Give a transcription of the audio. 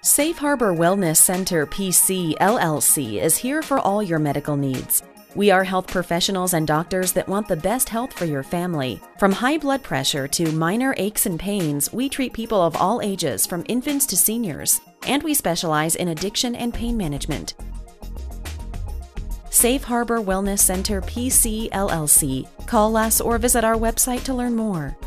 Safe Harbor Wellness Center PC LLC is here for all your medical needs. We are health professionals and doctors that want the best health for your family. From high blood pressure to minor aches and pains, we treat people of all ages, from infants to seniors, and we specialize in addiction and pain management. Safe Harbor Wellness Center PC LLC. Call us or visit our website to learn more.